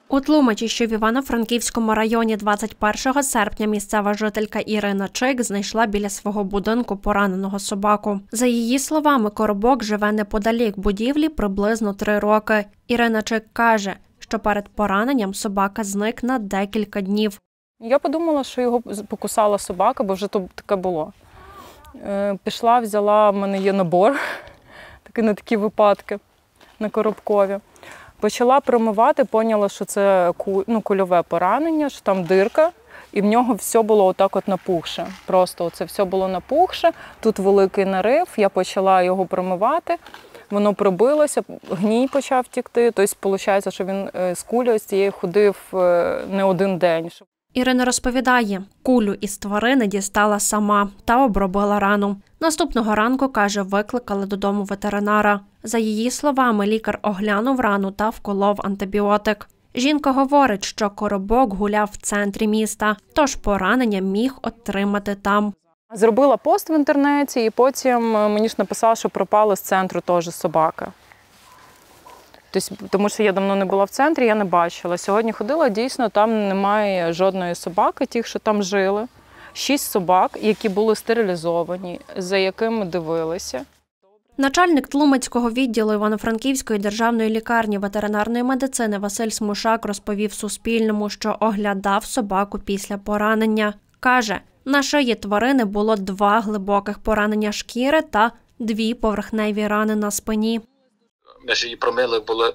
У Тлумачі, що в Івано-Франківському районі, 21 серпня місцева жителька Ірина Чик знайшла біля свого будинку пораненого собаку. За її словами, Коробок живе неподалік будівлі приблизно 3 роки. Ірина Чик каже, що перед пораненням собака зник на декілька днів. Я подумала, що його покусала собака, бо вже то таке було. Пішла, взяла, в мене є набор, такий на такі випадки, на Коробкові. Почала промивати, поняла, що це кульове поранення, що там дирка, і в нього все було отак от напухше. Просто це все було напухше, тут великий нарив, я почала його промивати, воно пробилося, гній почав тікти. Тобто, виходить, що він з кулею з цією ходив не один день. Ірина розповідає, кулю із тварини дістала сама та обробила рану. Наступного ранку, каже, викликали додому ветеринара. За її словами, лікар оглянув рану та вколов антибіотик. Жінка говорить, що Коробок гуляв в центрі міста, тож поранення міг отримати там. Зробила пост в інтернеті і потім мені ж написала, що пропала з центру теж собака. Тому що я давно не була в центрі, я не бачила. Сьогодні ходила, дійсно, там немає жодної собаки, тих, що там жили. 6 собак, які були стерилізовані, за якими дивилися. Начальник Тлумацького відділу Івано-Франківської державної лікарні ветеринарної медицини Василь Смушак розповів Суспільному, що оглядав собаку після поранення. Каже, на шиї тварини було 2 глибоких поранення шкіри та 2 поверхневі рани на спині. Ми ж її промили, були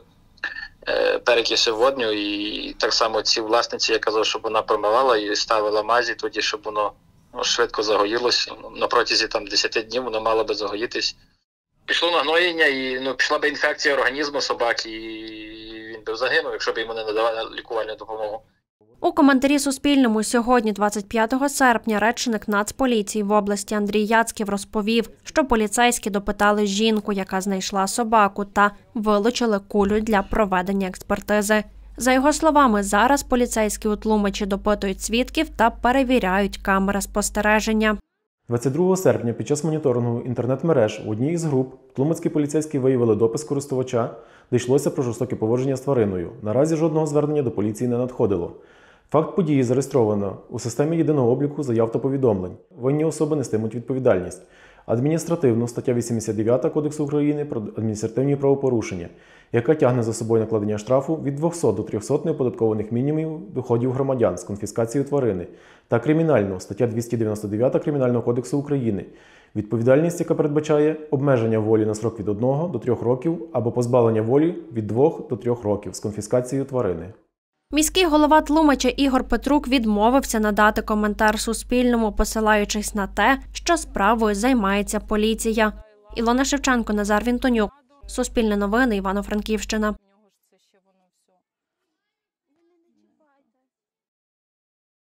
перекиси водню, і так само ці власниці, я казав, щоб вона промивала і ставила мазі, тоді, щоб воно швидко загоїлося. На протязі 10 днів воно мало би загоїтись. Пішло нагноєння і пішла б інфекція організму собаки, і він би загинув, якщо б йому не надавали лікувальну допомогу. У коментарі Суспільному сьогодні, 25 серпня, речник Нацполіції в області Андрій Яцьків розповів, що поліцейські допитали жінку, яка знайшла собаку, та вилучили кулю для проведення експертизи. За його словами, зараз поліцейські у Тлумачі допитують свідків та перевіряють камери спостереження. 22 серпня під час моніторингу інтернет-мереж у одній із груп тлумацькі поліцейські виявили допис користувача, де йшлося про жорстоке поводження з твариною. Наразі жодного звернення до поліції не надходило. Факт події зареєстровано у системі єдиного обліку заяв та повідомлень. Винні особи нестимуть відповідальність. Адміністративну – стаття 89 Кодексу України про адміністративні правопорушення, яка тягне за собою накладення штрафу від 200 до 300 неоподаткованих мінімумів доходів громадян з конфіскацією тварини, та кримінальну – стаття 299 Кримінального кодексу України, відповідальність, яка передбачає обмеження волі на срок від 1 до 3 років або позбавлення волі від 2 до 3 років з конфіскацією тварини. Міський голова Тлумача Ігор Петрук відмовився надати коментар Суспільному, посилаючись на те, що справою займається поліція. Ілона Шевченко, Назар Вінтонюк. Суспільне новини, Івано-Франківщина.